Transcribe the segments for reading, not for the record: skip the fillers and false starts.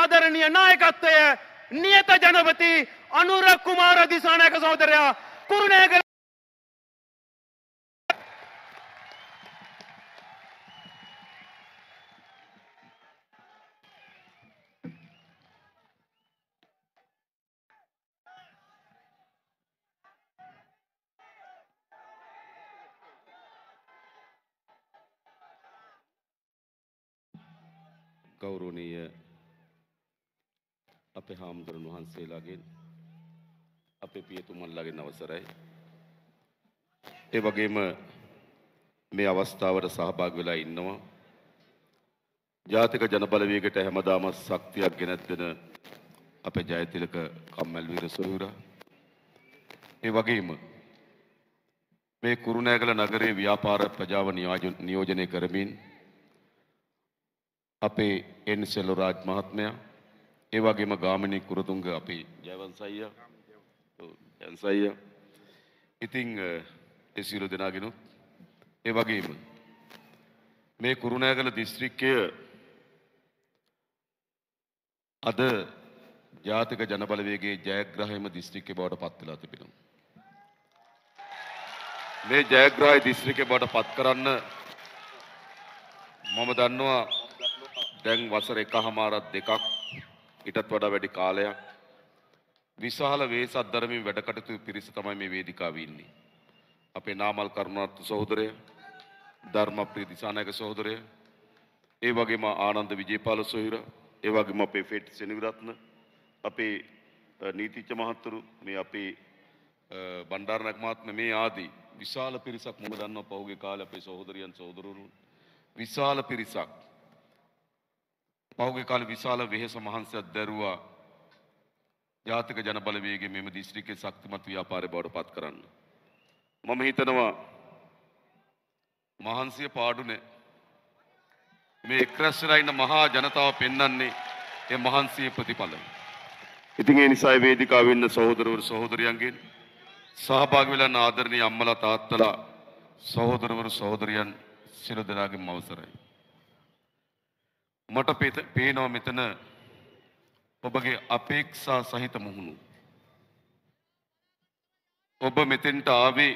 ආදරණීය නායකත්වය නියත ජනපති අනුර කුමාර දිසානායක සහෝදරයා කුරුණෑගල ගෞරවනීය අපේ හාමුදුරන් වහන්සේලාගෙන් අපේ පියතුමන්ලාගෙන් අවසරයි. ඒ වගේම මේ අවස්ථාවට සහභාගී වෙලා ඉන්නවා ජාතික ජනබලවේගයට හැමදාම ශක්තියක් ගෙනත් දෙන අපේ ජයතිලක කම්මැල්වීර සොහොයුරා. ඒ වගේම මේ කුරුණෑගල නගරයේ ව්‍යාපාර ප්‍රජාව නියෝජනය කරමින් අපේ එන් සෙල්වරාජ් මහත්මයා, ඒ වගේම ගාමිණී කුරතුංග අපේ ජයවංශ අයියා, ඉතින් ඒ සියලු දෙනාගෙනුත් ඒ වගේම මේ කුරුණෑගල දිස්ත්‍රික්කය අද ජාතික ජනබලවේගයේ ජයග්‍රාහීම දිස්ත්‍රික්කය බවට පත් වෙලා තිබෙනවා. මේ ජයග්‍රාහී දිස්ත්‍රික්කය බවට පත් කරන්න මම දන්නවා දැන් වසර 1.5 දෙකක් ඊටත් වඩා වැඩි කාලයක් විශාල වේසක් දරමින් වැඩ කටයුතු පිරිස තමයි මේ වේදිකාවේ ඉන්නේ. අපේ නාමල් කරුණාරත්න සහෝදරය, ධර්මප්‍රිය දිසානායක සහෝදරය, ඒ වගේම ආනන්ද විජේපාල සොහොයුරා, ඒ වගේම අපේ ෆෙට් සෙනවිරත්න, අපේ නීතිඥ මහත්තුරු, මේ අපේ බණ්ඩාරනායක මහත්මයා, මේ ආදී විශාල පිරිසක් මම දන්නවා පහුගිය කාලේ අපේ සහෝදරියන් සහෝදරවරුන් විශාල පිරිසක් පහුගිය කාලේ විශාල වෙහෙස මහන්සියක් දැරුවා ජාතික ජනබලවේගයේ මෙම දිස්ත්‍රික්කයේ ශක්තිමත් ව්‍යාපාරය බවට පත් කරන්න. මම හිතනවා මහන්සිය පාඩු නෑ. මේ එක්රැස් වෙලා ඉන්න මහා ජනතාව පෙන්වන්නේ ඒ මහන්සියේ ප්‍රතිඵල. ඉතින් ඒ නිසා මේ වේදිකාවේ ඉන්න සහෝදරවරු සහෝදරියන්ගෙන් සහභාගී වෙලා ආදරණීය අම්මලා තාත්තලා සහෝදරවරු සහෝදරියන් සියලු දෙනාගේම අවසරයි. මට පේනවා මෙතන ඔබගේ අපේක්ෂා සහිත මුහුණු. ඔබ මෙතෙන්ට ආවේ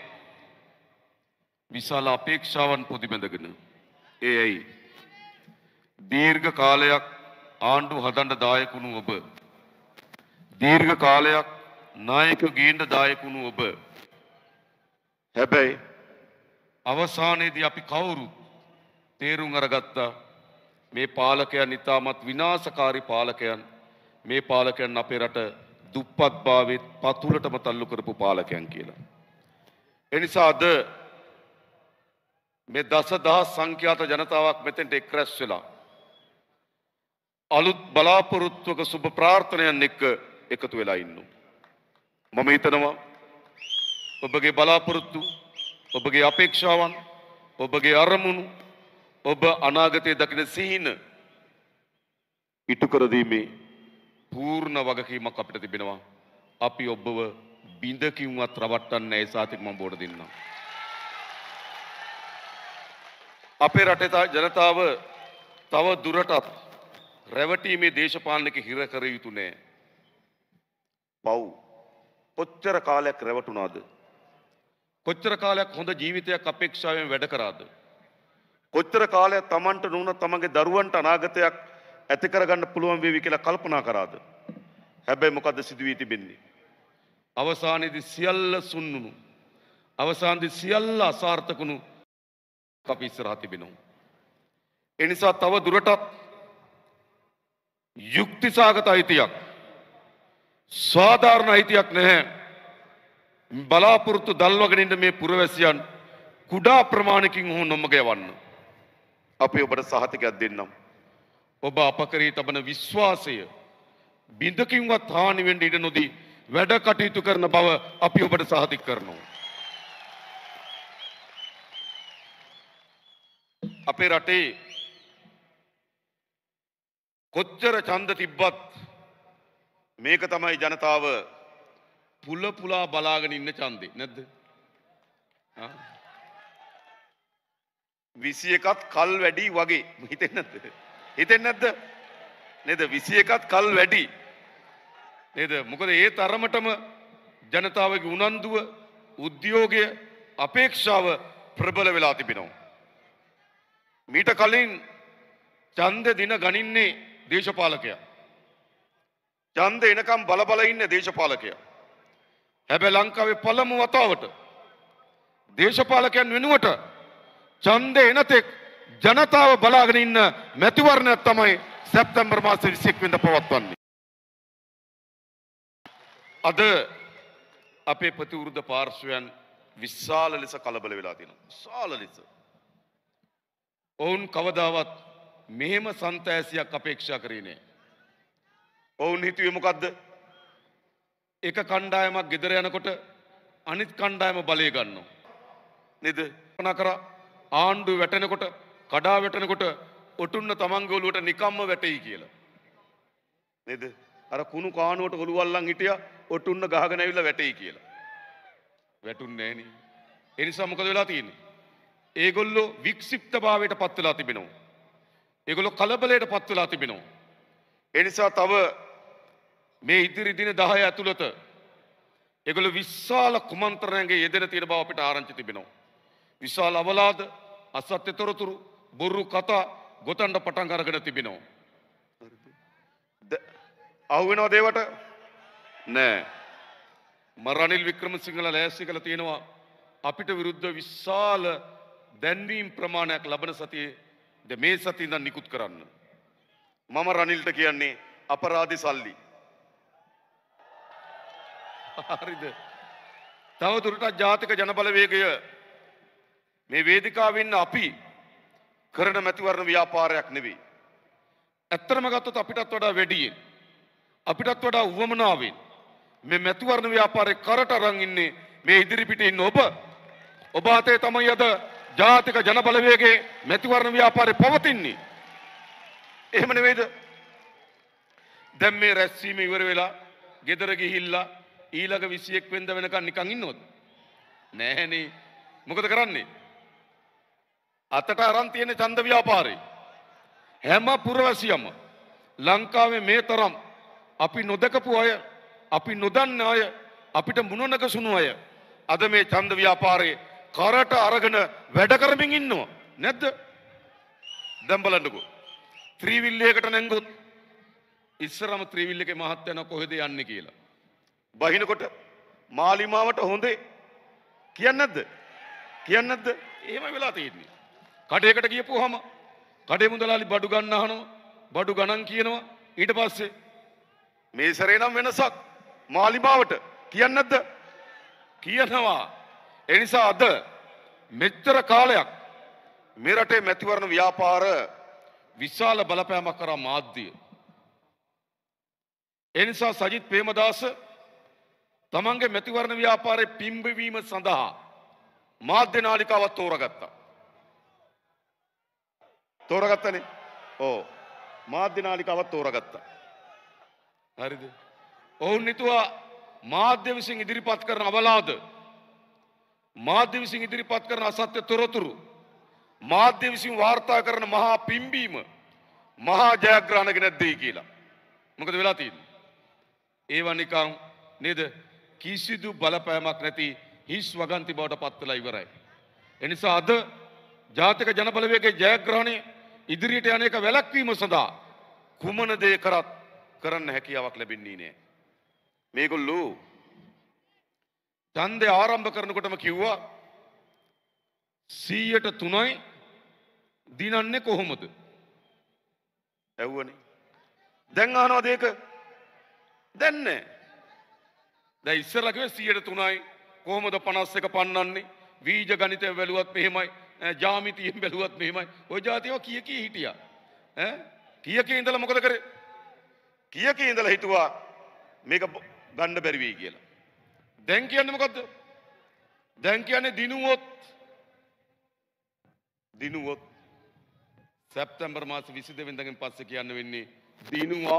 විශාල අපේක්ෂාවන් පොදිබැඳගෙන. ඒ ඇයි? දීර්ඝ කාලයක් ආණ්ඩුව හදන්න දායක වුණු ඔබ, දීර්ඝ කාලයක් නායක ගේන්න දායක වුණු ඔබ. හැබැයි අවසානයේදී අපි කවුරුත් තේරුම් අරගත්තා මේ පාලකයන් ඉතාමත් විනාශකාරී පාලකයන්. මේ පාලකයන් අපේ රට දුප්පත්භාවයේ පතුලටම තල්ලු කරපු පාලකයන් කියලා. ඒ නිසා අද මේ දසදහස් සංඛ්‍යාත ජනතාවක් මෙතෙන්ට එක්රැස් වෙලා අලුත් බලාපොරොත්තුවක සුබ ප්‍රාර්ථනයන් එක්ක එකතු වෙලා ඉන්නවා. මම හිතනවා ඔබගේ බලාපොරොත්තු, ඔබගේ අපේක්ෂාවන්, ඔබගේ අරමුණු, ඔබ අනාගතයේ දකින සිහින ඉටු කර දීමේ පූර්ණ වගකීමක් අපිට තිබෙනවා. අපි ඔබව බිඳකින්වත් රවට්ටන්නේ නැහැ. ඒ සාතික මම බෝඩ දෙන්නම්. අපේ රටේ ජනතාව තව දුරටත් රැවටීමේ දේශපාලනික හිර කර යුතු නෑ. පව් කොච්චර කාලයක් රැවටුණාද? කොච්චර කාලයක් හොඳ ජීවිතයක් අපේක්ෂාවෙන් වැඩ කරාද? කොච්චර කාලයක් Tamanට නුන තමන්ගේ දරුවන්ට අනාගතයක් ඇති කරගන්න පුළුවන් වේවි කියලා කල්පනා කරාද? හැබැයි මොකද්ද සිදු වී තිබෙන්නේ? අවසානයේදී සියල්ල සුන්නුනු, අවසානයේදී සියල්ල අසාර්ථකුණු අපි ඉස්සරහ තිබෙනවා. ඒ නිසා තව දුරටත් යුක්තිසහගත අයිතියක්, සාධාරණ අයිතියක් නැහැ. බලාපොරොත්තු දල්වගෙන ඉන්න මේ පුරවැසියන් කුඩා ප්‍රමාණකින් හෝ නොමග යවන්න අපි ඔබට සහතිකයක් දෙන්නම්. ඔබ අප කරේ තබන විශ්වාසය බිඳකින්වත් හානි වෙන්න ඉඩ නොදී වැඩ කටයුතු කරන බව අපි ඔබට සහතික කරනවා. අපේ රටේ කොච්චර ඡන්ද තිබ්බත් මේක තමයි ජනතාව පුල පුලා බලාගෙන ඉන්න ඡන්දේ නැද්ද? 21ත් කල් වැඩි වගේ හිතෙන්නේ නැද්ද? හිතෙන්නේ නැද්ද? නේද 21ත් කල් වැඩි නේද මොකද ඒ තරමටම ජනතාවගේ උනන්දුව උද්‍යෝගය අපේක්ෂාව ප්‍රබල වෙලා තිබෙනවා මීට කලින් ඡන්ද දින ගනින්නේ දේශපාලකයා ඡන්ද එනකම් බල ඉන්නේ දේශපාලකයා හැබැයි ලංකාවේ පළමු වතාවට දේශපාලකයන් වෙනුවට ඡන්ද එනතෙක් ජනතාව බලාගෙන ඉන්න මැතිවරණයක් තමයි සැප්තැම්බර් මාසේ 21 වෙනිදා පවත්වන්නේ. අද අපේ ප්‍රතිවිරුද්ධ පාර්ශ්වයන් විශාල ලෙස කලබල වෙලා තියෙනවා. විශාල ලෙස. ඔවුන් කවදාවත් මෙහෙම සන්තෑසියක් අපේක්ෂා කරේ නෑ. ඔවුන් හිතුවේ මොකද්ද? එක කණ්ඩායමක් ගෙදර යනකොට අනිත් කණ්ඩායම බලය ගන්නවා. නේද? කනකර ආණ්ඩුව වැටෙනකොට කඩා වැටෙනකොට ඔටුන්න තමන්ගේ ඔළුවට නිකම්ම වැටෙයි කියලා. නේද? අර කුණු කානුවට ඔළුව අල්ලන් හිටියා ඔටුන්න ගහගෙන ඇවිල්ලා වැටෙයි කියලා. වැටුන්නේ නෑනේ. ඒ නිසා මොකද වෙලා තියෙන්නේ? ඒගොල්ලෝ වික්ෂිප්තභාවයට පත් වෙලා තිබෙනවා. ඒගොල්ලෝ කලබලයට පත් වෙලා තිබෙනවා. ඒ නිසා තව මේ ඉදිරි දින 10 ඇතුළත ඒගොල්ලෝ විශාල කුමන්ත්‍රණයන්ගේ යෙදෙන තියෙන බව අපිට ආරංචි තිබෙනවා. විශාල අවලාද අසත්‍ය තොරතුරු බොරු කතා ගොතන්න පටන් අරගෙන තිබෙනවා. අහු වෙනවද ඒවට? නෑ. රනිල් වික්‍රමසිංහලා ලෑස්ති කළා තියෙනවා අපිට විරුද්ධ විශාල දැන්වීම් ප්‍රමාණයක් ලබන සතියේ මේ සතියේ ඉඳන් නිකුත් කරන්න. මම රනිල්ට කියන්නේ අපරාධි සල්ලි. හරිද? තවදුරටත් ජාතික ජනබලවේගය මේ වේදිකාවේ ඉන්න අපි කරන මැතිවරණ ව්‍යාපාරයක් නෙවෙයි. ඇත්තටම ගත්තොත් අපිටත් වඩා වැඩියෙන් අපිටත් වඩා උවමනාවෙන් මේ මැතිවරණ ව්‍යාපාරේ කරට අරන් ඉන්නේ මේ ඉදිරි පිටේ ඉන්න ඔබ අතේ තමයි අද ජාතික ජනබලවේගයේ මැතිවරණ ව්‍යාපාරේ පවතින්නේ. එහෙම නෙවෙයිද? දැන් මේ රැස්වීම ඉවර වෙලා ගෙදර ගිහිල්ලා ඊළඟ 21 වෙනිදා වෙනකන් නිකන් ඉන්නවද? නෑනේ. මොකද කරන්නේ? අතට අරන් තියෙන ඡන්ද ව්‍යාපාරේ හැම පුරවැසියම ලංකාවේ මේ තරම් අපි නොදකපු අය අපි නොදන්න අය අපිට මුණනගසුණු අය අද මේ ඡන්ද ව්‍යාපාරේ කරට අරගෙන වැඩ කරමින් ඉන්නවා නැද්ද? දැන් බලන්නකෝ. ත්‍රිවිල් එකකට නැංගුත් ඉස්සරම ත්‍රිවිල් එකේ මහත්තයන කොහෙද යන්නේ කියලා. බහිනකොට මාලිමාවට හොඳේ කියන්නේ නැද්ද? කියන්නේ නැද්ද? එහෙම වෙලා තියෙන්නේ. කඩේකට ගියපුවාම කඩේ මුදලාලි බඩු ගන්න අහනවා. බඩු ගණන් කියනවා. ඊට පස්සේ මේ සැරේ නම් වෙනසක් මාලිමාවට කියන්නේ නැද්ද? කියනවා. ඒ නිසා අද මෙච්චර කාලයක් මේ රටේ මැතිවරණ ව්‍යාපාර විශාල බලපෑමක් කරා මාධ්‍ය. ඒ නිසා සජිත් ප්‍රේමදාස තමන්ගේ මැතිවරණ ව්‍යාපාරේ පිම්බවීම සඳහා මාධ්‍ය නාලිකාවක් තෝරගත්තා. තෝරගත්තනේ? ඔව්. මාධ්‍ය නාලිකාවක් තෝරගත්තා. හරිද? ඔවුන් හිතුවා මාධ්‍ය විසින් ඉදිරිපත් කරන අවලාද මාධ්‍ය විසින් ඉදිරිපත් කරන අසත්‍ය තොරතුරු මාධ්‍ය විසින් වාර්තා කරන මහා පිම්බීම මහා ජයග්‍රහණක නැද්දයි කියලා. මොකද වෙලා තියෙන්නේ? ඒවා නිකන් නේද? කිසිදු බලපෑමක් නැති හිස් වගන්ති බවට පත් වෙලා ඉවරයි. ඒ නිසා අද ජාතික ජනබලවේගයේ ජයග්‍රහණය ඉදිරියට යන එක වැළැක්වීම සඳහා කුමන දේ කරත් කරන්න හැකියාවක් ලැබෙන්නේ නැහැ. මේගොල්ලෝ ඡන්දය ආරම්භ කරනකොටම කිව්වා 100ට 3යි දිනන්නේ කොහොමද? ඇහුවනේ. දැන් අහනවාද ඒක? දැන් නෑ. දැන් ඉස්සරලා කිව්වේ 100ට 3යි කොහොමද 51 පන්නන්නේ? වීජ ගණිතය බැලුවත් මෙහෙමයි, ජ්‍යාමිතියෙන් බැලුවත් මෙහෙමයි. ඔය જાතියව කී හිටියා. කී ඉඳලා මොකද කරේ? කී ඉඳලා හිතුවා මේක ගන්න බැරි වෙයි කියලා. දැන් කියන්නේ මොකද්ද? දැන් කියන්නේ දිනුවොත් සැප්තැම්බර් මාස 22 වෙනිදාගෙන් පස්සේ කියන්න වෙන්නේ දිනුවා.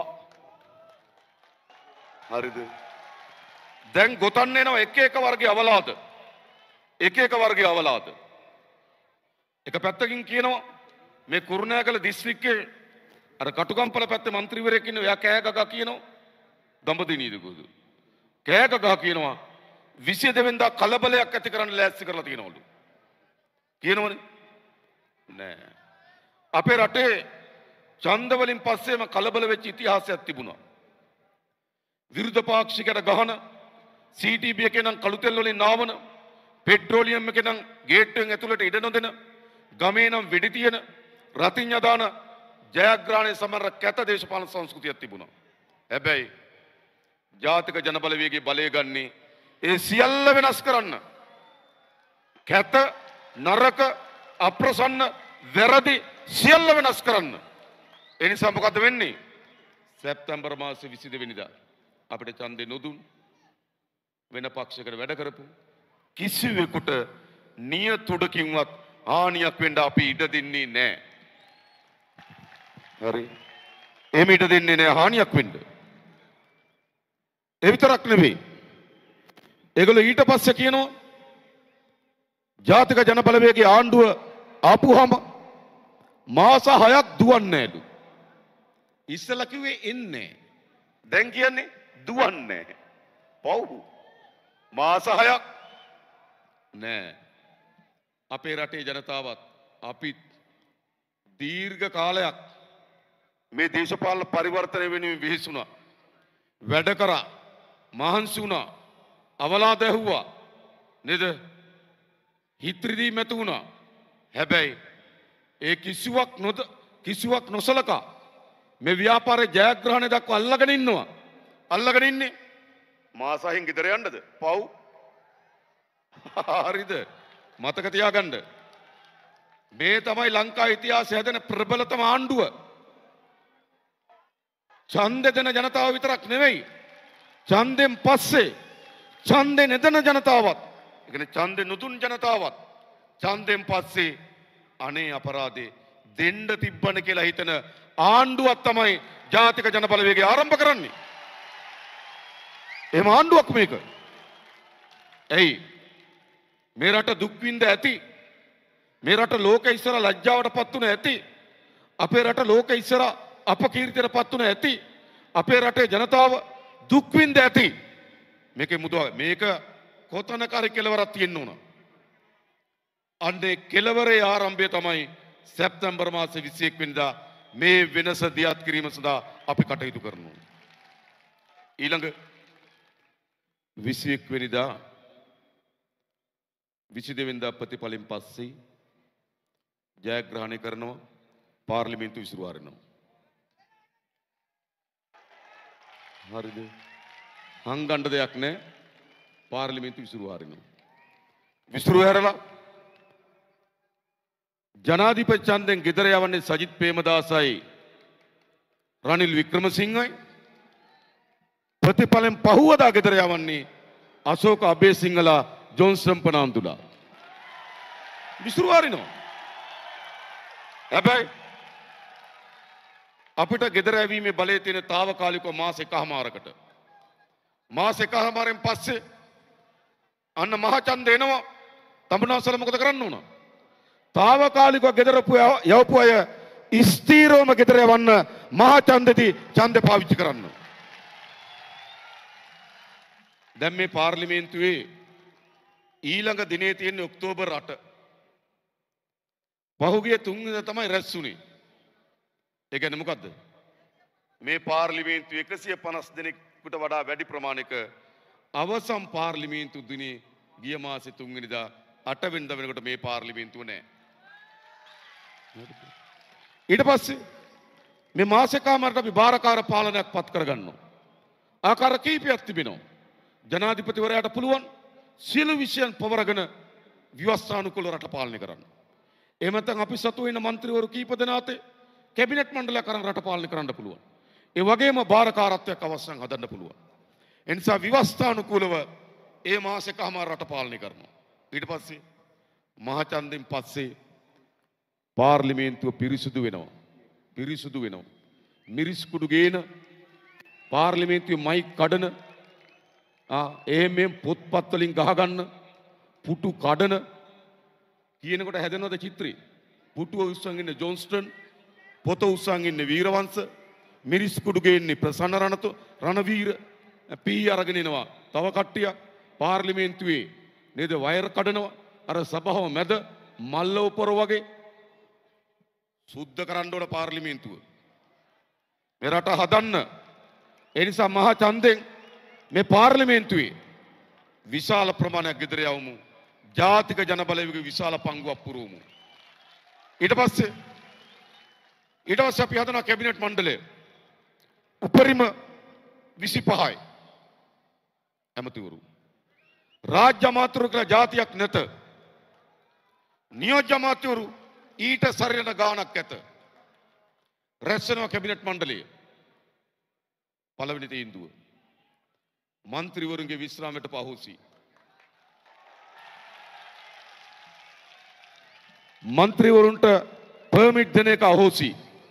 හරිද? දැන් ගොතන්න එනවා එක එක වර්ගයේ අවලාද. එක එක වර්ගයේ අවලාද. එක පැත්තකින් කියනවා මේ කුරුණෑගල දිස්ත්‍රික්කයේ අර කටුකම්පල පැත්තේ മന്ത്രിවරයෙක් ඉන්න එයා කෑ ගගා කියනවා දඹදිනීද කොහොද කෑ ගගා කියනවා 22 වෙනිදා කලබලයක් ඇති කරන්න ලෑස්ති කරලා තියෙනවලු කියනවනේ නෑ අපේ රටේ ඡන්ද වලින් පස්සේම කලබල වෙච්ච ඉතිහාසයක් තිබුණා විරුද්ධ පාක්ෂිකයට ගහන CTB එකේ නම් කළු තෙල් වලින් නාවන පෙට්‍රෝලියම් එකේ නම් ගේට්ටුවෙන් ඇතුළට ඉඩ නොදෙන ගමේ නම් වෙඩි තියන රතිඤ්ඤා දාන ජයග්‍රහණය සමර කැත දේශපාලන සංස්කෘතියක් තිබුණා. හැබැයි ජාතික ජනබලවේගයේ බලය ගන්නේ ඒ සියල්ල වෙනස් කරන්න. කැත නරක අප්‍රසන්න වැරදි සියල්ල වෙනස් කරන්න. ඒ නිසා මොකද වෙන්නේ? සැප්තැම්බර් මාසේ 22 වෙනිදා අපිට ඡන්දේ නොදුන් වෙන පක්ෂයකට වැඩ කරපු කිසිවෙකුට නියතුඩකින්වත් හානියක් වෙන්න අපි ඉඩ දෙන්නේ නැහැ. හරි. එහෙම ඉඩ දෙන්නේ නැහැ හානියක් වෙන්න. ඒ විතරක් නෙවෙයි. ඒගොල්ලෝ ඊට පස්සේ කියනවා ජාතික ජනබලවේගයේ ආණ්ඩුව ආපුවාම මාස 6ක් දුවන්නේ නැලු. ඉස්සලා කිව්වේ එන්නේ. දැන් කියන්නේ දුවන්නේ. පව්. මාස 6ක් නෑ. අපේ රටේ ජනතාවත් අපිත් දීර්ඝ කාලයක් මේ දේශපාලන පරිවර්තනය වෙනුවෙන් විහිසුණා. වැඩ කරා. මහන්සි වුණා. අවලාද ඇහුවා. නේද? හිත්‍රිදී මැතු වුණා. හැබැයි ඒ කිසිවක් නොසලකා මේ ව්‍යාපාරයේ ජයග්‍රහණය දක්වා අල්ලගෙන ඉන්නවා. අල්ලගෙන ඉන්නේ මාස 6න් ගෙදර යන්නද? පව්. හරිද? මතක තියාගන්න. මේ තමයි ලංකා ඉතිහාසයේ හැදෙන ප්‍රබලතම ආණ්ඩුව. ඡන්දෙ දෙන ජනතාව විතරක් නෙවෙයි. ඡන්දෙන් පස්සේ ඡන්දෙ නෙදෙන ජනතාවත්, ඒ කියන්නේ ඡන්දෙ නොදුන් ජනතාවත් ඡන්දෙන් පස්සේ අනේ අපරාධේ දෙන්න තිබ්බන කියලා හිතන ආණ්ඩුවක් තමයි ජාතික ජනබලවේගය ආරම්භ කරන්නේ. එහෙම ආණ්ඩුවක් මේක. එයි මේ රට දුක් විඳ ඇති. මේ රට ලෝකෙ ඉස්සර ලැජ්ජාවට පත් වුණ ඇති. අපේ රට ලෝකෙ ඉස්සර අපකීර්තියට පත් වුණ ඇති. අපේ රටේ ජනතාව දුක් විඳ ඇති. මේකේ මුදුව මේක කොතනක හරි කෙලවරක් තියෙන්න ඕන. අන්නේ කෙලවරේ ආරම්භය තමයි සැප්තැම්බර් මාසේ 21 වෙනිදා මේ වෙනස දියත් කිරීම සඳහා අපි කටයුතු කරනවා. ඊළඟ 21 වෙනිදා 22 වෙනිදා ප්‍රතිඵලෙන් පස්සේ ජයග්‍රහණය කරනවා පාර්ලිමේන්තු විසිරුවාරනවා. හරිද? හංගන්න දෙයක් නැහැ. පාර්ලිමේන්තු විසිරුවාරනවා. විසිරුවාරලා ජනාධිපති ඡන්දෙන් ගෙදර යවන්නේ සජිත් ප්‍රේමදාසයි රනිල් වික්‍රමසිංහයි. ප්‍රතිඵලෙන් පහුවදා ගෙදර යවන්නේ අශෝක අබේසිංහලා ජොන්සන් පනාන්දුලා. විසිරුවාරිනවා. හැබැයි අපිට ගෙදර ඇවීමේ බලය තියෙන తాවකාලිකව මාස එකමාරකට. මාස එකමාරෙන් පස්සේ අන්න මහ ඡන්ද එනවා. තඹනවසල මොකද කරන්න ඕන? తాවකාලිකව ගෙදර යවපු අය ස්ථීරවම ගෙදර යවන්න මහ ඡන්දෙදී ඡන්දේ පාවිච්චි කරන්න. දැන් මේ පාර්ලිමේන්තුවේ ඊළඟ දිනේ තියෙන ඔක්තෝබර් 8. පහුගිය 3 වෙනිදා තමයි රැස් වුනේ. ඒ කියන්නේ මොකද්ද? මේ පාර්ලිමේන්තුවේ 150 දෙනෙකුට වඩා වැඩි ප්‍රමාණයක අවසන් පාර්ලිමේන්තු දිනේ ගිය මාසේ 3 වෙනිදා 8 වෙනිදා වෙනකොට මේ පාර්ලිමේන්තුව නැහැ. ඊට පස්සේ මේ මාසෙකමාරට අපි බාරකාර පාලනයක් පත් කරගන්නවා. ආකාර කීපයක් තිබෙනවා. ජනාධිපතිවරයාට පුළුවන් සියලු විෂයන් පවරගෙන ව්‍යවස්ථානුකූල රට පාලනය කරන්න. එහෙම නැත්නම් අපි සතු වෙන മന്ത്രിවරු කීප දෙනාතේ කැබිනට් මණ්ඩලයක් අරන් රට පාලනය කරන්න පුළුවන්. ඒ වගේම බාරකාරත්වයක් අවශ්‍යම් හදන්න පුළුවන්. ඒ නිසා ව්‍යවස්ථානුකූලව ඒ මාසෙකමාර රට පාලනය කරනවා. ඊට පස්සේ මහ ඡන්දෙන් පස්සේ පාර්ලිමේන්තුව පිරිසුදු වෙනවා. පිරිසුදු වෙනවා. මිරිස් කුඩු ගේන පාර්ලිමේන්තුවේ මයික් කඩන එහෙම පොත්පත් වලින් ගහගන්න පුටු කඩන කියනකොට හැදෙනවද චිත්‍රේ? පුටුව උස්සන් ඉන්න ජොන්ස්ටන් පොත උස්සන් ඉන්නේ වීරවංශ, මිරිස් කුඩුගේ ඉන්නේ ප්‍රසන්න රණවීර පී අරගෙන එනවා. තව කට්ටියක් පාර්ලිමේන්තුවේ නේද වයර් කඩනවා. අර සභාව මැද මල්ල උපර වගේ සුද්ධ කරන්න ඕන පාර්ලිමේන්තුව. මේ රට හදන්න. ඒ නිසා මහා ඡන්දෙන් මේ පාර්ලිමේන්තුවේ විශාල ප්‍රමාණයක් ගෙදර යවමු. ජාතික ජනබලවේගයේ විශාල පංගුවක් පුරවමු. ඊට පස්සේ අපි හදන කැබිනට් මණ්ඩලය උපරිම 25යි ඇමතිවරු. රාජ්‍ය අමාත්‍යවරු කියලා ජාතියක් නැත. නියෝජ්‍ය අමාත්‍යවරු ඊට සරිලන ගාණක් ඇත. රැස් වෙනවා කැබිනට් මණ්ඩලය. පළවෙනි තීන්දුව මන්ත්‍රීවරුන්ගේ විශ්‍රාමයට පහොසි. මන්ත්‍රීවරුන්ට පර්මිට් දෙන එක අහෝසි.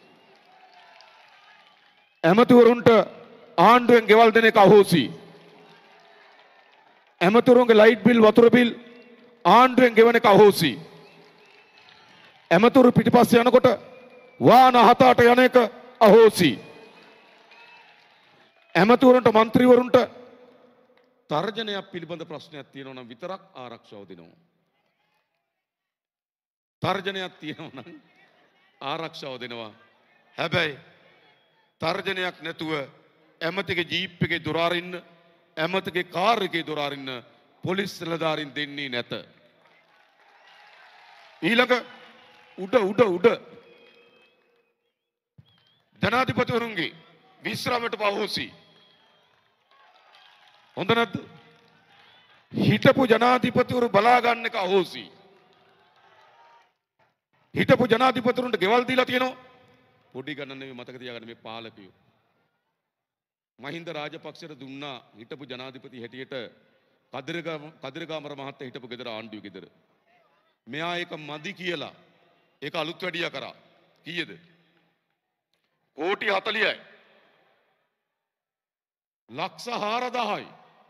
ඇමතිවරුන්ට ආණ්ඩුවෙන් ගෙවල් දෙන එක අහෝසි. ඇමතිවරුන්ගේ ලයිට් බිල් වතුර බිල් ආණ්ඩුවෙන් ගෙවන එක අහෝසි. ඇමතිවරු පිටිපස්සේ යනකොට වාහන 7-8 යන එක අහෝසි. ඇමතිවරුන්ට මන්ත්‍රීවරුන්ට තර්ජනයක් පිළිබඳ ප්‍රශ්නයක් තියෙනවා නම් විතරක් ආරක්ෂාව දෙනවා. තර්ජනයක් තියෙනවා නම් ආරක්ෂාව දෙනවා. හැබැයි තර්ජනයක් නැතුව ඇමතිගේ ජීප් එකේ දොර අරින්න, ඇමතිගේ කාර් එකේ දොර අරින්න පොලිස් නිලධාරීන් දෙන්නේ නැත. ඊළඟ උඩ ජනාධිපතිවරුන්ගේ විශ්‍රාමයට පහොසි. හොඳ නැද්ද? හිටපු ජනාධිපතිවරු බලා ගන්න එක අහෝසි. හිටපු ජනාධිපතිවරුන්ට ගෙවල් දීලා තියෙනවා. පොඩි ගණන් නෙමෙයි මතක තියාගන්න මේ පාලකයෝ. මහින්ද රාජපක්ෂට දුන්නා හිටපු ජනාධිපති හැටියට කදිරගාමර මහත්තයා හිටපු ගෙදර ආණ්ඩුවේ ගෙදර. මෙයා ඒක මදි කියලා ඒක අලුත් වැඩියා කරා. කීයද? කෝටි 40යි. ලක්ෂ 4000යි.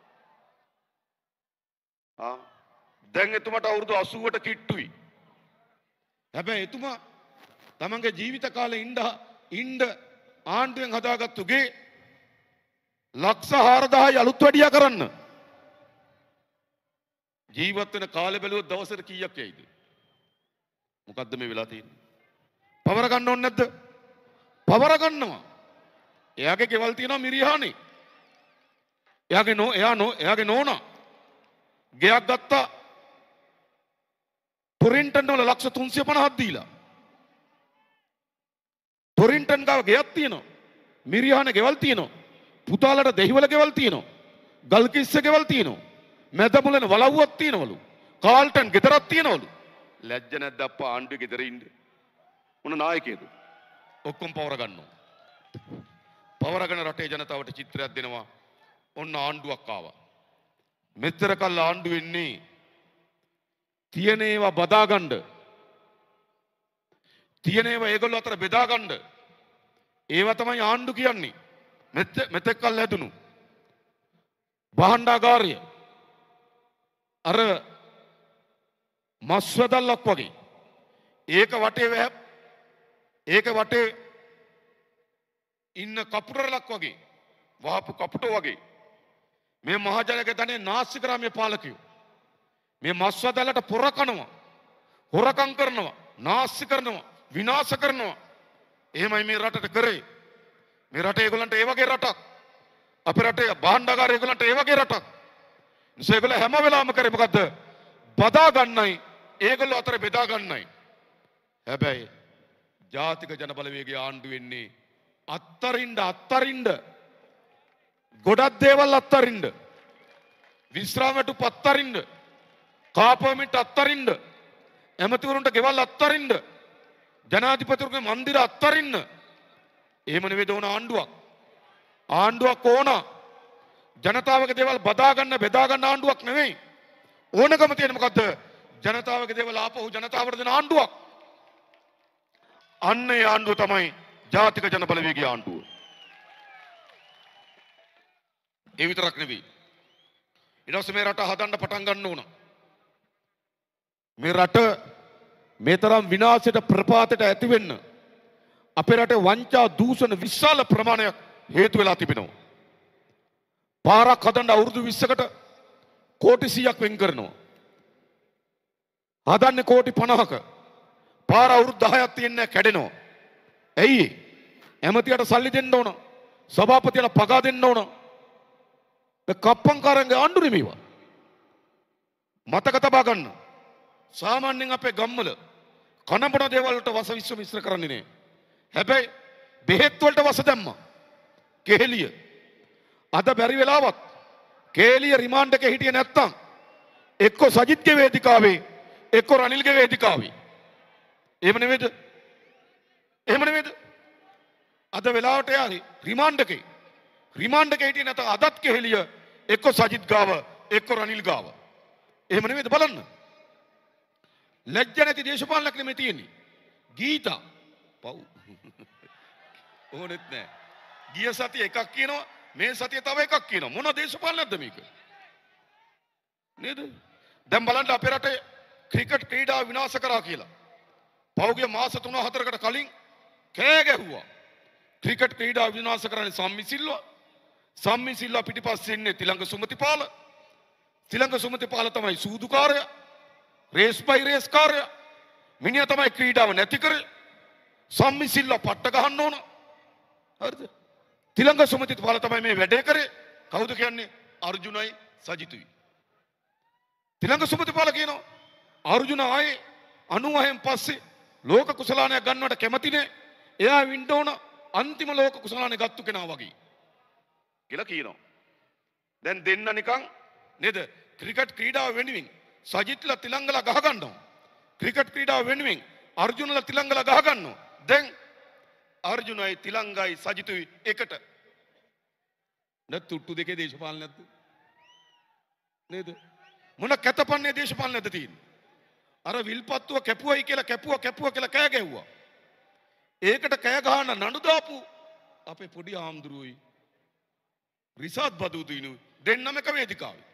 දැන් එතුමාට අවුරුදු 80ට කිට්ටුයි. හැබැයි එතුමා තමන්ගේ ජීවිත කාලේ ඉන්න ආණ්ඩුවෙන් හදාගත්තු ගේ ලක්ෂ 4000යි අලුත් වැඩියා කරන්න. ජීවත් වෙන කාලේ බැලුවොත් දවසට කීයක් යයිද? මොකද්ද මේ වෙලා තියෙන්නේ? පවර ගන්න ඕනේ නැද්ද? පවර ගන්නවා. එයාගේ ගෙවල් තියෙනවා මිරිහානේ. එයාගේ නෝනා ගෙයක් ගත්තා ටොරින්ටන් වල ලක්ෂ 350ක් දීලා. ටොරින්ටන් ගාව ගෙයක් තියෙනවා. මිරිහානේ ගෙවල් තියෙනවා. පුතාලට දෙහිවල ගෙවල් තියෙනවා. ගල්කිස්ස ගෙවල් තියෙනවා. මැදමුලන වලව්වක් තියෙනවලු. කාල්ටන් ගෙදරක් තියෙනවලු. ලැජ්ජ නැද්ද අප්පා ආණ්ඩුවේ ගෙදර ඉන්න? මොන නායකයෙද? ඔක්කොම පවර ගන්නවා. පවරගෙන රටේ ජනතාවට චිත්‍රයක් දෙනවා. ඔන්න ආණ්ඩුවක් ආවා. මෙච්චර කල් ආණ්ඩු වෙන්නේ තියෙන ඒවා බදාගන්න. තියෙන ඒවා ඒගොල්ලෝ අතර බෙදාගන්න. ඒවා තමයි ආණ්ඩු කියන්නේ. මෙතෙක් කල් හැදුණු භාණ්ඩාගාරය අර මස්වදල්ලක් වගේ ඒක වටේ ඉන්න කපුටරලක් වගේ වහපු කපුටෝ වගේ මේ මහජනගේ ධනෙ නාස්ති කරා මේ පාලකයෝ. මේ මස්වදල්ලට පොර කනවා, හොරකම් කරනවා, නාස්ති කරනවා, විනාශ කරනවා. එහෙමයි මේ රටට කරේ. මේ රට ඒගොල්ලන්ට ඒ වගේ රටක්. අපේ රටේ භාණ්ඩාගාර ඒගොල්ලන්ට ඒ වගේ රටක්. නිසා ඒගොල්ලෝ හැම වෙලාවෙම කරේ මොකද්ද? බදා ගන්නයි, ඒගොල්ලෝ අතර බෙදා ගන්නයි. හැබැයි ජාතික ජනබලවේගයේ ආණ්ඩු වෙන්නේ අත්තරින්ද ගොඩක් දේවල් අත්තරින්ද, විශ්‍රාමයට අත්තරින්ද, කාපර්මිට අත්තරින්ද, ඇමතිවරුන්ට ගෙවල් අත්තරින්ද, ජනාධිපතිවරුන්ගේ මන්දිර අත්තරින්ද. එහෙම නෙවෙයි දෝන ආණ්ඩුවක්. ආණ්ඩුවක් ඕන. ජනතාවගේ දේවල් බදා ගන්න, බෙදා ගන්න ආණ්ඩුවක් නෙවෙයි. ඕනකම තියෙන මොකද්ද? ජනතාවගේ දේවල් ආපහු ජනතාවට දෙන ආණ්ඩුවක්. අන්න ඒ ආණ්ඩුව තමයි ජාතික ජනබලවේගයේ ආණ්ඩුව. ඒ විතරක් නෙවෙයි. ඊට පස්සේ මේ රට හදන්න පටන් ගන්න ඕන. මේ රට මේ තරම් විනාශයට ප්‍රපාතයට ඇති වෙන්න අපේ රටේ වංචා දූෂණ විශාල ප්‍රමාණයක් හේතු වෙලා තිබෙනවා. පාරක් හදන්න අවුරුදු 20කට කෝටි 100ක් වෙන් කරනවා. හදන්නේ කෝටි 50ක. පාර අවුරුදු 10ක් තියෙන්නේ කැඩෙනවා. ඇයි? ඇමතියට සල්ලි දෙන්න ඕන. සභාපතියට පගා දෙන්න ඕන. මේ කප්පන්කාරන්ගේ ආණ්ඩුනේ මේවා. මතක තබා ගන්න. සාමාන්‍යයෙන් අපේ ගම්වල කනබන දේවල් වලට වස විශ්ව මිශ්‍ර කරන්නේ නෑ. හැබැයි බෙහෙත් වලට වස දැම්මා. කෙහෙලිය. අද බැරි වෙලාවත් කෙහෙලිය රිමාන්ඩ් එකේ හිටියේ නැත්තම් එක්ක සජිත්ගේ වේදිකාවේ එක්ක රනිල්ගේ වේදිකාවේ. එහෙම නෙමෙයිද? එහෙම නෙමෙයිද? අද වෙලාවට යාරි රිමාන්ඩ් එකේ හිටියේ නැත්නම් අදත් කෙහෙලිය එක්ක සජිත් ගාව එක්ක රනිල් ගාව. එහෙම නෙමෙයිද බලන්න. ලැජ්ජ නැති දේශපාලනයක් නෙමෙයි තියෙන්නේ. ගීතා පව්. ඕනෙත් නෑ. ගිය සතිය එකක් කියනවා මේ සතිය තව එකක් කියනවා. මොන දේශපාලනයක්ද මේක? නේද? දැන් බලන්න අපේ රටේ ක්‍රිකට් ක්‍රීඩාව විනාශ කරා කියලා. පෞගේ මාස 3-4කට කලින් කෑ ගැහුවා. ක්‍රිකට් ක්‍රීඩාව විනාශ කරන්නේ සම්මිසිල්වා පිටිපස්සේ ඉන්නේ තිලංග සුමතිපාල. තිලංග සුමතිපාල තමයි සූදුකාරයා. රේස් බයි රේස් කාර්යයා. මිනිහා තමයි ක්‍රීඩාව නැති කරේ. සම්මිසිල්වා පට්ට ගහන්න ඕන. හරිද? තිලංග සුමතිපාල තමයි මේ වැඩේ කරේ. කවුද කියන්නේ? අර්ජුනයි සජිතුයි. තිලංග සුමතිපාල කියනවා අර්ජුන ආයේ 96න් පස්සේ ලෝක කුසලානයක් ගන්නවට කැමතිනේ. එයා වින්න ඕන අන්තිම ලෝක කුසලානේ ගත්තු කෙනා වගේ කියලා කියනවා. දැන් දෙන්න නිකන් නේද? ක්‍රිකට් ක්‍රීඩාව වෙනුවෙන් සජිත්ලා තිලංගලා ගහ ගන්නවා. ක්‍රිකට් ක්‍රීඩාව වෙනුවෙන් අර්ජුනලා තිලංගලා ගහ ගන්නවා. දැන් අර්ජුනයි තිලංගයි සජිතුයි එකට. නැත්තුට්ටු දෙකේ දේශපාලන නැද්ද? නේද? මොන කැතපන්නේ දේශපාලන නැද්ද තියෙන්නේ? අර විල්පත්තුව කැපුවයි කියලා කැපුවා කියලා කෑ ගැහුවා. ඒකට කෑ ගහන නඩු දාපු අපේ පොඩි ආම්දුරුයි රිසාත් බදුදුයිනු දෙන්නම එක වේදිකාවේ.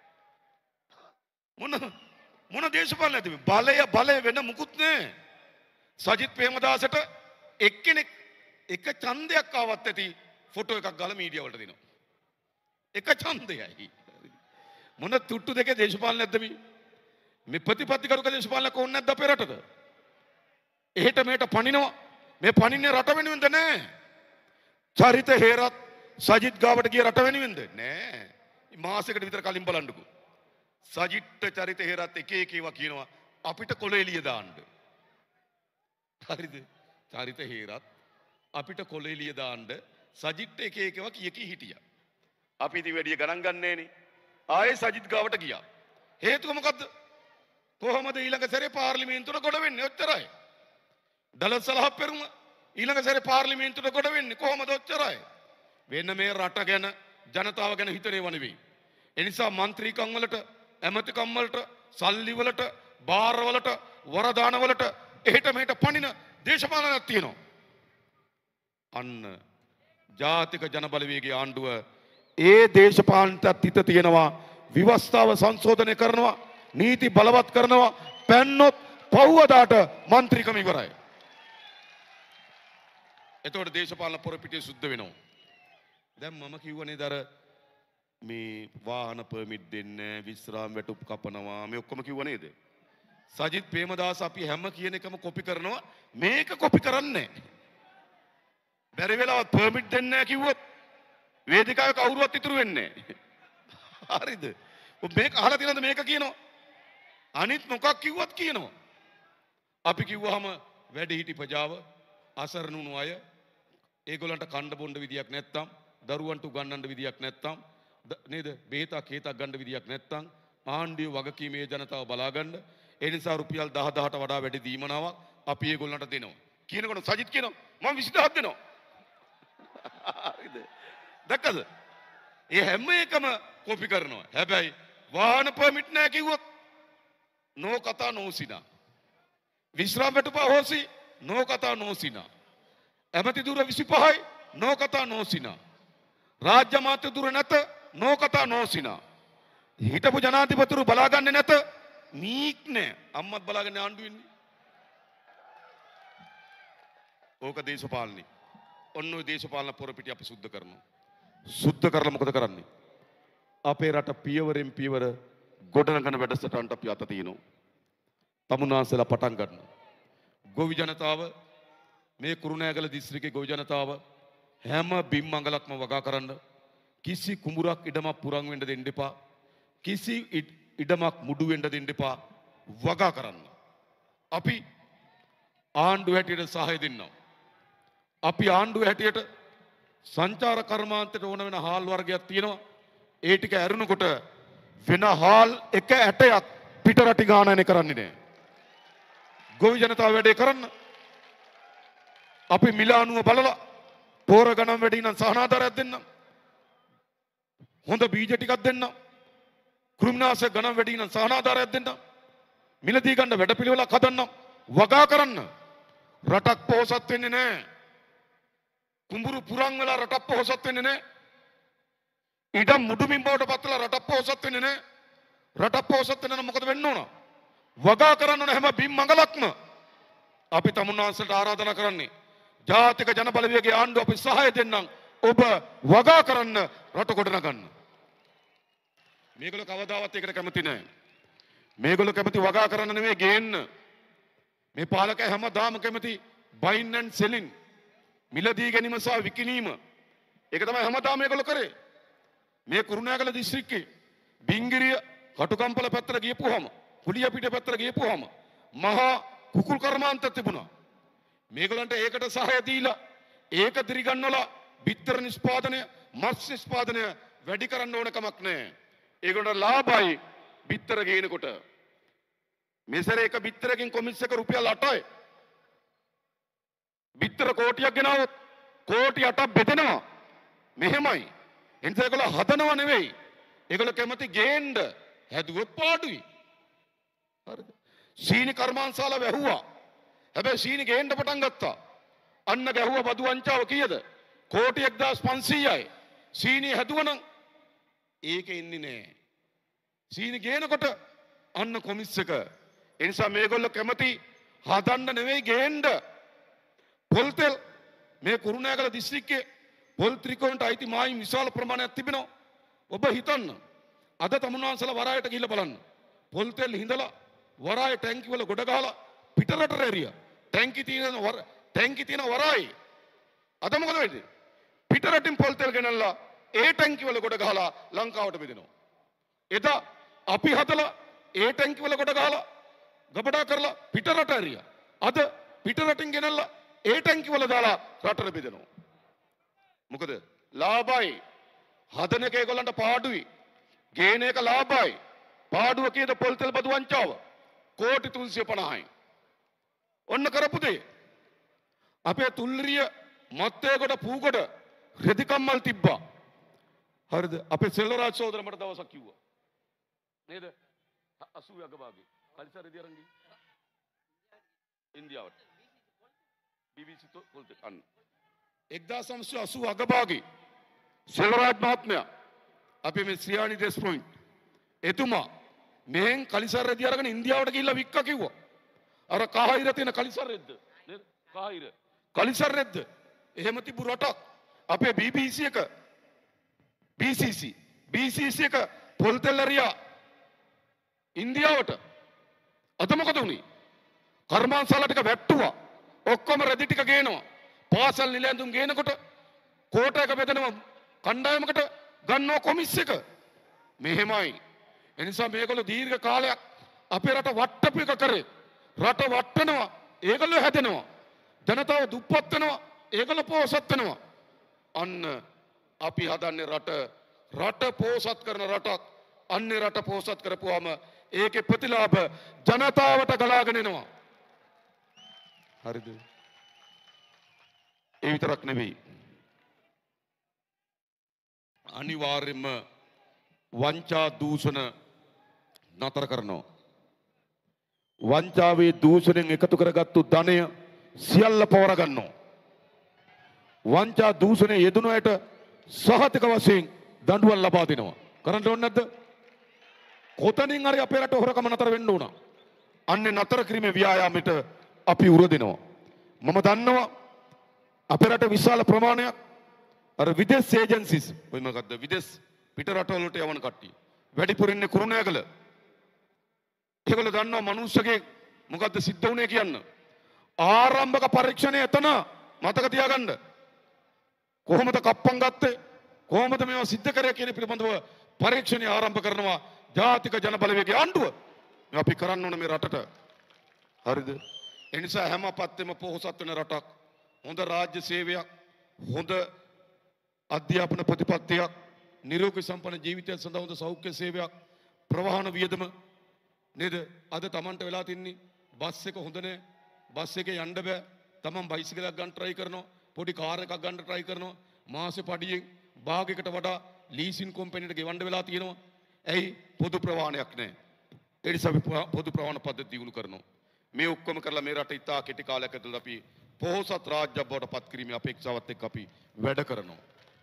මොන දේශපාලන නැද්ද? බලය වෙන මුකුත් නෑ. සජිත් ප්‍රේමදාසට එක්කෙනෙක් එක ඡන්දයක් ආවත් ඇති ෆොටෝ එකක් ගාලා මීඩියා වලට දෙනවා. එක ඡන්දයයි. මොන තුට්ටු දෙකේ දේශපාලන නැද්ද මේ ප්‍රතිපත්තිකරුක දේශපාලනයක් ඕනේ නැද්ද අපේ රටට? එහෙට මෙහෙට පනිනවා. මේ පනින්නේ රට වෙනුවෙන්ද නෑ. චරිත හේරත් සජිත් ගාවට ගිය රට වෙනුවෙන්ද නෑ. මාසෙකට විතර කලින් බලන්නකෝ. සජිත් චරිත හේරත් එක ඒවා කියනවා අපිට කොළ එළිය දාන්න. හරිද? චරිත හේරත් අපිට කොළ එළිය දාන්න සජිත් එක ඒවා කී හිටියා. අපි ඉතින් වැඩි ගණන් ගන්නෑනේ. ආයේ සජිත් ගාවට ගියා. හේතුව මොකද්ද? කොහොමද ඊළඟ සැරේ පාර්ලිමේන්තුවට ගොඩ වෙන්නේ? ඔච්චරයි. දලත් සලහ පෙරුම ඊළඟ සැරේ පාර්ලිමේන්තුවට ගොඩ වෙන්නේ කොහොමද? ඔච්චරයි. වෙන මේ රට ගැන ජනතාව ගැන හිතනේව නෙවෙයි. ඒ නිසා മന്ത്രിකම් වලට, ඇමතිකම් වලට, සල්ලි වලට, බාර වලට, වරදාන වලට එහෙට මෙහෙට පනින දේශපාලනයක් තියෙනවා. අන්න ජාතික ජනබලවේගයේ ආණ්ඩුව ඒ දේශපාලනට හිත තියෙනවා. විවස්ථාව සංශෝධනය කරනවා, නීති බලවත් කරනවා. පැන්නොත් පව්වදාට മന്ത്രിකම ඉවරයි. එතකොට දේශපාලන පොරපිටිය සුද්ධ වෙනවා. දැන් මම කිව්වනේ දර මේ වාහන පර්මිට් දෙන්න, විශ්‍රාම වැටුප් කපනවා, මේ ඔක්කොම කිව්ව නේද? සජිත් ප්‍රේමදාස අපි හැම කියන එකම කොපි කරනවා. මේක කොපි කරන්නේ නැහැ. බැරි වෙලාවත් පර්මිට් දෙන්න නැහැ කිව්වොත් වේදිකාවේ කවුරුවත් ඉතුරු වෙන්නේ නැහැ. හරිද? ඔබ මේක අහලා තියෙනවද මේක කියනවා? අනිත් මොකක් කිව්වත් කියනවා. අපි කිව්වහම වැඩිහිටි ප්‍රජාව, අසරණුණු අය, ඒගොල්ලන්ට කණ්ඩ බොණ්ඩ විදියක් නැත්තම්, දරුවන්ට උගන්වන්න විදියක් නැත්තම්, නේද? බේතක් හේතක් ගන්න විදියක් නැත්තම්, ආණ්ඩුවේ වගකීමේ ජනතාව බලා ගන්න. ඒ නිසා රුපියල් 10,000ට වඩා වැඩි දීමනාවක් අපි ඒගොල්ලන්ට දෙනවා. කියනකොට සජිත් කියනවා මම 20000ක් දෙනවා. හරිද? දැක්කද? ඒ හැම එකම කොපි කරනවා. හැබැයි වාහන පර්මිට් නැහැ කිව්වොත් නෝ කතා නෝසිනා. විශ්‍රාම වැටුප හොසි නෝ කතා නෝසිනා. ඇමති දුර 25යි නෝ කතා නෝසිනා. රාජ්‍ය මාත්‍ය දුර නැත නෝ කතා නෝසිනා. හිටපු ජනාධිපතිතුරු බලාගන්නේ නැත මීක් නෑ. අම්මත් බලාගන්නේ ආණ්ඩුව ඉන්නේ. ඕක දේශපාලනේ. ඔන්න ඔය දේශපාලන පොරපිටි අපි සුද්ධ කරනවා. සුද්ධ කරලා මොකද කරන්නේ? අපේ රට පියවරෙන් පියවර ගොඩනගන වැඩසටහනට අපි අත තියනවා. තමුන්නාන්සලා පටන් ගන්නවා. ගොවි ජනතාව මේ කුරුණෑගල දිස්ත්‍රික්කයේ ගොවි ජනතාව හැම බිම් මංගලක්ම වගා කරන්න. කිසි කුඹුරක් ඉඩමක් පුරන් වෙන්න දෙන්න එපා. කිසි ඉඩමක් මුඩු වෙන්න දෙන්න එපා. වගා කරන්න. අපි ආණ්ඩුව හැටියට සහාය දෙන්නවා. අපි ආණ්ඩුව හැටියට සංචාර කර්මාන්තයට ඕන වෙන හාල් වර්ගයක් තියෙනවා. ඒ ටික ඇරුණකොට වෙන හාල් එක ඇටයක් පිටරටි ගානනේ කරන්නේ නෑ. ගොවි ජනතාව වැඩේ කරන්න. අපි මිලානුව බලලා පෝර ගණන් වැඩි නම් සහනාධාරයක් දෙන්න. හොඳ බීජ ටිකක් දෙන්න. කෘමිනාශක ගණන් වැඩි නම් සහනාධාරයක් දෙන්න. මිලදී ගන්න වැඩපිළිවෙලක් හදන්න. වගා කරන්න. රටක් පොහොසත් වෙන්නේ නෑ. කුඹුරු පුරන් වෙලා රටක් පොහොසත් වෙන්නේ නෑ. ඉඩම් මුඩුමින් බවට පත්වලා රටක් පොහොසත් වෙන්නේ නෑ. රටක් පොහොසත් වෙන්න නම් මොකද වෙන්න ඕන? වගා කරන්න ඕන හැම බිම් මඟලක්ම. අපි තමුන්නාන්සලට ආරාධනා කරන්නේ ජාතික ජනබලවේගයේ ආණ්ඩුව අපි සහාය දෙන්නම්. ඔබ වගා කරන්න රට ගොඩනගන්න. මේගොල්ලෝ කවදාවත් ඒකට කැමති නැහැ. මේගොල්ලෝ කැමති වගා කරන්න නෙමෙයි ගේන්න. මේ පාලකයා හැමදාම කැමති බයින් ඇන්ඩ් සෙලින්. මිලදී ගැනීම සහ විකිණීම. ඒක තමයි හැමදාම මේගොල්ලෝ කරේ. මේ කුරුණෑගල දිස්ත්‍රික්කේ බිංගිරිය කටුකම්පල පැත්තට ගියපුවාම කුලියපිට පැත්තට ගියපුවාම මහා කුකුල් කර්මාන්ත තිබුණා. මේගොල්ලන්ට ඒකට සහාය දීලා ඒක දිරිගන්නවලා බිත්තර නිෂ්පාදනය මස් නිෂ්පාදනය වැඩි කරන්න ඕන කමක් නැහැ. ඒගොල්ලන්ට ලාභයි බිත්තර ගේනකොට. මෙසර එක බිත්තරකින් කොමිස් එක රුපියල් 8යි. බිත්තර කෝටියක් ගෙනාවොත් කෝටි 8ක් බෙදෙනවා. මෙහෙමයි. එනිසා ඒගොල්ලෝ හදනව නෙවෙයි. ඒගොල්ලෝ කැමති ගේන්න හැදුවොත් පාඩුයි. හරිද? සීනි කර්මාන්තශාලා වැහුවා. හැබැයි සීනි ගේන්න පටන් ගත්තා. අන්න ගැහුවා බදු වංචාව කීයද? කෝටි 1500යි. සීනි හැදුවනම් ඒකේ ඉන්නේ නෑ. සීනි ගේනකොට අන්න කොමිස් එක. ඒ නිසා මේගොල්ලෝ කැමති හදන්න නෙවෙයි ගේන්න. පොල් තෙල් මේ කුරුණෑගල දිස්ත්‍රික්කයේ පොල් ත්‍රිකෝණයට අයිති මායිම් විශාල ප්‍රමාණයක් තිබෙනවා. ඔබ හිතන්න. අද තමුන්නාන්සලා වරායට ගිහිල්ලා බලන්න. පොල් තෙල් හිඳලා වරාය ටැංකි වල ගොඩ ගහලා පිටරට රැරියා. ටැංකි තියෙන වරායි. අද මොකද වෙන්නේ? පිටරටින් පොල් තෙල් ගෙනල්ලා ඒ ටැංකි වල ගොඩ ගහලා ලංකාවට බෙදෙනවා. එදා අපි හදලා ඒ ටැංකි වල ගොඩ ගහලා ගබඩා කරලා පිටරට ඇරියා. අද පිටරටින් ගෙනල්ලා ඒ ටැංකි වල දාලා රටට බෙදෙනවා. මොකද ලාභයි. හදන එක ඒගොල්ලන්ට පාඩුයි. ගේන එක ලාභයි. පාඩුව කීයද පොල් තෙල් බදු වංචාව? කෝටි 350යි. ඔන්න කරපු දේ. අපේ තුල්රිය මත්තේගොඩ පූගොඩ රෙදි කම්මල් තිබ්බා. හරිද? අපේ සෙල්වරාජ් සහෝදර මට දවසක් කිව්වා. නේද? 80 අගභාගේ. කලිසර රෙදි අරන් ගිහින් ඉන්දියාවට. BBC පොල් තෙල් අන්න 1980 අගභාගේ සෙල්වරාජ් මහත්මයා අපේ මේ ශ්‍රියානි දෙස්පොයින්ට් එතුමා මෙහෙන් කලිසර රෙදි අරගෙන ඉන්දියාවට ගිහිල්ලා වික්කා කිව්වා. අර කහිර තියෙන කලිසර රෙද්ද නේද? කහිර. කලිසර රෙද්ද. එහෙම තිබු රටක්. අපේ BBC එක BCC එක පොල් තෙල් ඇරියා ඉන්දියාවට. අද මොකද වුනේ? කර්මාන්තශාලා ටික වැට්ටුවා. ඔක්කොම රෙදි ටික ගේනවා. පාසල් නිල ඇඳුම් ගේනකොට කෝටයක බෙදෙනවා කණ්ඩායමකට ගන්නවා කොමිස් එක. මෙහෙමයි. එනිසා මේගොල්ලෝ දීර්ඝ කාලයක් අපේ රට වට්ටපු එක කරේ. රට වට්ටනවා. ඒගොල්ලෝ හැදෙනවා. ජනතාව දුප්පත් වෙනවා. ඒගොල්ලෝ පොහොසත් වෙනවා. අන්න අපි හදන්නේ රට පොහොසත් කරන රටක්. අන්නේ රට පොහොසත් කරපුවාම ඒකේ ප්‍රතිලාභ ජනතාවට ගලාගෙන එනවා. හරිද? ඒ විතරක් නෙවෙයි. අනිවාර්යයෙන්ම වංචා දූෂණ නතර කරනවා. වංචාවේ දූෂණයෙන් එකතු කරගත්තු ධනය සියල්ල පවර ගන්නවා. වංචා දූෂණයේ යෙදුණු අයට සහතික වශයෙන් දඬුවම් ලබා දෙනවා. කරන්න ඕනේ නැද්ද? කොතනින් හරි අපේ රට හොරකම නතර වෙන්න ඕන. අන්නේ නතර කිරීමේ ව්‍යායාමයට අපි උර දෙනවා. මම දන්නවා අපේ රට විශාල ප්‍රමාණයක් අර විදේශ ඒජන්සිස් ඔය මොකද්ද විදේශ පිට රටවල වලට යවන කට්ටිය වැඩිපුර ඉන්නේ කුරුණෑගල. ඒගොල්ලෝ දන්නවා මිනිස්සුගේ මොකද්ද සිද්ධ වුනේ කියන්න. ආරම්භක පරීක්ෂණය එතන මතක තියාගන්න. කොහොමද කප්පම් ගත්තේ? කොහොමද මේවා සිද්ධ කරේ කියන පිළිබඳව පරීක්ෂණය ආරම්භ කරනවා ජාතික ජන බලවේගයේ ආණ්ඩුව. මේ අපි කරන්න ඕන මේ රටට. හරිද? ඒ නිසා හැම පැත්තෙම පොහොසත් වෙන රටක්, හොඳ රාජ්‍ය සේවයක්, හොඳ අධ්‍යාපන ප්‍රතිපත්තියක්, නිරෝගී සම්පන්න ජීවිතයක් සඳහා හොඳ සෞඛ්‍ය සේවයක්, ප්‍රවාහන වියදම නේද? අද Tamanට වෙලා තින්නේ බස් එක හොඳ නැහැ. බස් එකේ යන්න බෑ. Taman බයිසිකලයක් ගන්න try කරනවා. පොඩි කාර් එකක් ගන්න try කරනවා. මාසේ පඩියෙන් භාගයකට වඩා ලීසින් කම්පැනිට ගෙවන්න වෙලා තියෙනවා. ඇයි? පොදු ප්‍රවාහනයක් නැහැ. ඒ නිසා අපි පොදු ප්‍රවාහන පද්ධතිය දියුණු කරනවා. මේ ඔක්කොම කරලා මේ රට ඉතා කෙටි කාලයක් ඇතුළත අපි පොහොසත් රාජ්‍යයක් බවට පත් කිරීමේ අපේක්ෂාවත් එක්ක අපි වැඩ කරනවා.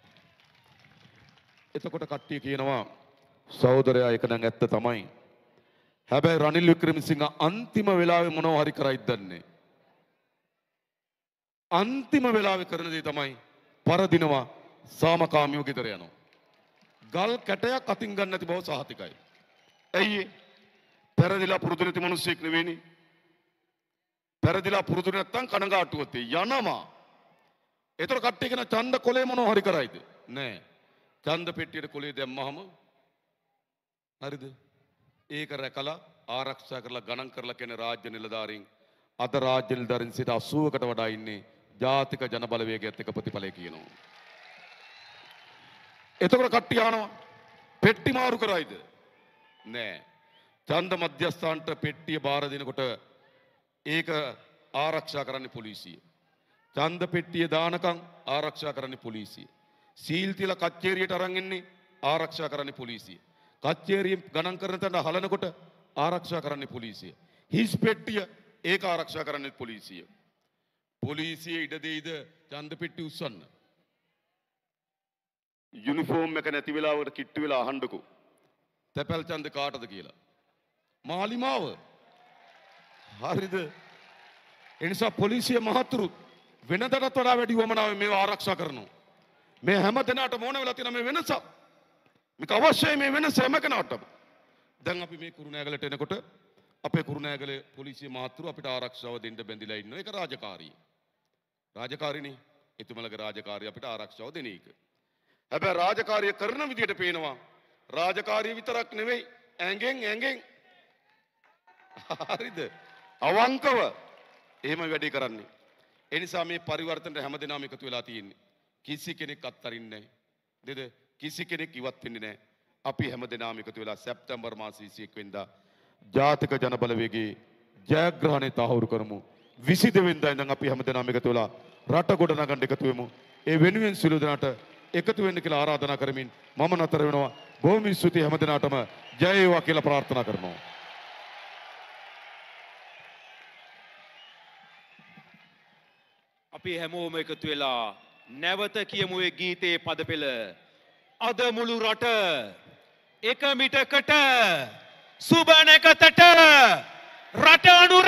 එතකොට කට්ටිය කියනවා සහෝදරයා ඒක නම් ඇත්ත තමයි. හැබැයි රනිල් වික්‍රමසිංහ අන්තිම වෙලාවේ මොනව හරි කරයිද දන්නේ. අන්තිම වෙලාවේ කරන දේ තමයි පරදිනවා සාමකාමීව ගෙදර යනවා. ගල් කැටයක් අතින් ගන්න නැති බව සහතිකයි. ඇයි? පෙරදිලා පුරුදු නැති මිනිස්සෙක් නෙවෙයිනේ. පෙරදිලා පුරුදු නැත්තම් කනගාටුවත් යනවා. ඒතර කට්ටිය කියන ඡන්ද කොලේ මොනව හරි කරයිද? නෑ. ඡන්ද පෙට්ටියට කොලේ දැම්මහම හරිද? ඒක රැකලා ආරක්ෂා කරලා ගණන් කරලා කියන රාජ්‍ය නිලධාරීන් අද රාජ්‍ය නිලධාරීන් 80කට වඩා ඉන්නේ ජාතික ජන බලවේගයත් එක්ක ප්‍රතිඵලය කියනවා. එතකොට කට්ටිය අහනවා පෙට්ටි මාරු කරයිද? නෑ. ඡන්ද මධ්‍යස්ථානට පෙට්ටිය බාර දෙනකොට ඒක ආරක්ෂා කරන්නේ පොලිසිය. ඡන්ද පෙට්ටිය දානකම් ආරක්ෂා කරන්නේ පොලිසිය. සීල් තියලා කච්චේරියට අරන් එන්නේ ආරක්ෂා කරන්නේ පොලිසිය. කච්චේරිය ගණන් කරන තැන හලනකොට ආරක්ෂා කරන්නේ පොලිසිය. හිස් පෙට්ටිය ඒක ආරක්ෂා කරන්නේ පොලිසිය. පොලිසිය ඉඩ දෙයිද ඡන්ද පෙට්ටි උස්සන්න? යුනිෆෝම් එක නැති වෙලාවකට කිට්ටු වෙලා අහන්නකෝ. තැපැල් ඡන්ද කාටද කියලා. මාලිමාව. හරිද? ඒ නිසා පොලිසිය මහතුරුත් වෙනදටත් වඩා වැඩි වමනාවෙන් මේව ආරක්ෂා කරනවා. මේ හැම දිනකටම ඕන වෙලා තියෙන මේ වෙනස. මේක අවශ්‍යයි මේ වෙනස හැම කෙනාටම. දැන් අපි මේ කුරුණෑගලට එනකොට අපේ කුරුණෑගල පොලිසිය මහතුරු අපිට ආරක්ෂාව දෙන්න බැඳිලා ඉන්නවා. ඒක රාජකාරිය. රාජකාරිනේ. එතුමලගේ රාජකාරිය අපිට ආරක්ෂාව දෙන එක. හැබැයි රාජකාරිය කරන විදියට පේනවා රාජකාරිය විතරක් නෙවෙයි ඇඟෙන් හරිද? අවංකව එහෙම වැඩේ කරන්නේ. ඒ නිසා මේ පරිවර්තනට හැමදෙනාම එකතු වෙලා තියෙන්නේ. කිසි කෙනෙක් අත්හරින්නේ නැහැ. නේද? කිසි කෙනෙක් ඉවත් වෙන්නේ නැහැ. අපි හැමදෙනාම එකතු වෙලා සැප්තැම්බර් මාසේ 21 වෙනිදා ජාතික ජන බලවේගයේ ජයග්‍රහණය තහවුරු කරමු. 22 වෙනිදා ඉඳන් අපි හැමදෙනාම එකතු වෙලා රට ගොඩ නගන්න එකතු වෙමු. ඒ වෙනුවෙන් සිළු දෙනාට එකතු වෙන්න කියලා ආරාධනා කරමින් මම නතර වෙනවා. බොහොම ස්තුතියි හැමදෙනාටම ජය වේවා කියලා ප්‍රාර්ථනා කරනවා. අපි හැමෝම එකතු වෙලා නැවත කියමු ඒ ගීතයේ පද පෙළ. අද මුළු රට එක මිටකට සුබ නැකතට රට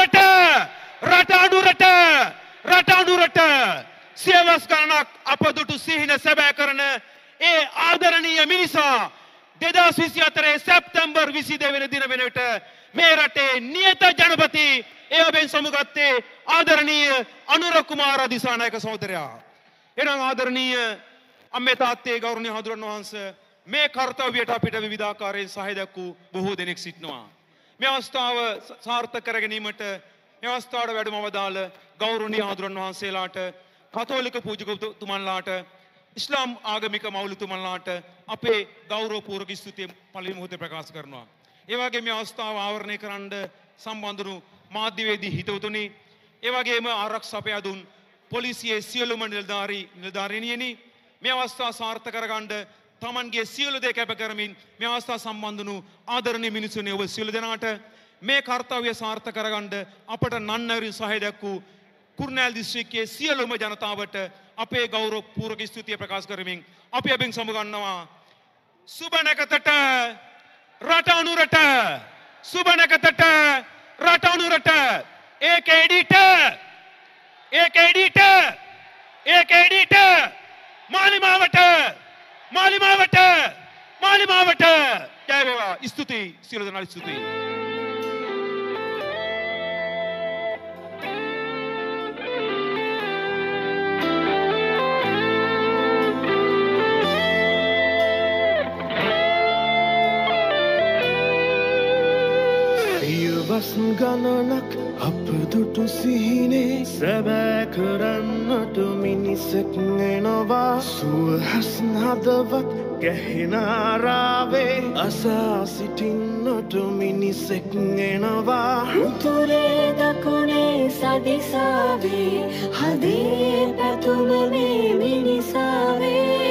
අනුරට සියවස් ගණනක් අපදුටු සිහින සැබෑ කරන ඒ ආදරණීය මිනිසා 2024 සැප්තැම්බර් 22 වෙනි දින වෙනකොට මේ රටේ නියත ජනපති ඒ ඔබෙන් සමුගත්තේ ආදරණීය අනුර කුමාර දිසානායක සහෝදරයා. එනම් ආදරණීය අම්මේ තාත්තේ ගෞරවනීය හඳුරන වහන්සේ මේ කාර්යයට අපිට විවිධාකාරයෙන් සහාය දක්වූ බොහෝ දෙනෙක් සිටිනවා. මේ අවස්ථාව සාර්ථක කර ගැනීමට මේ අවස්ථාවට වැඩම වදාළ ගෞරවනීය හඳුරන වහන්සේලාට, කතෝලික පූජකතුමන්ලාට, ඉස්ලාම් ආගමික මවුලුතුමන්ලාට අපේ ගෞරවපූර්වක ස්තුතිය පළමු මොහොතේ ප්‍රකාශ කරනවා. ඒ වගේම මේ අවස්ථාව ආවරණය කරන්න සම්බන්ධ වූ මාධ්‍යවේදී හිතවතුනි, ඒ වගේම ආරක්ෂා අපයාදුන් පොලිසියේ සියලුම නිලධාරීනියනි, මේ අවස්ථාව සාර්ථක කරගන්න තමන්ගේ සියලු දේ කැප කරමින් මේ අවස්ථාව සම්බන්ධ වූ ආදරණීය මිනිසුනි ඔබ සියලු දෙනාට මේ කාර්යය සාර්ථක කරගන්න අපට නන්නරින් සහාය දක්වූ කුරුණෑගල දිස්ත්‍රික්කයේ සියලුම ජනතාවට අපේ ගෞරවපූර්වක ස්තුතිය ප්‍රකාශ කරමින් අපි අබෙන් සමුගන්නවා. සුබ නැකතට රට අනුරට, සුබ නැකතට රට අනුරට. ඒක එඩිට ඒකේඩීට මාලිමාවට ජය වේවා. ස්තුතියි සියලු දෙනාට ස්තුතියි. වස් ගණනක් අප දුටු සිහිනේ සැබෑ කරන්නට මිනිසෙක් එනවා සුවහස් හදවත් ගැහෙන ආරාවේ අසා සිටින්නට මිනිසෙක් එනවා උතුරේ දකුණේ සදිසාවේ හදේ පැතුම මේ මිනිසාවේ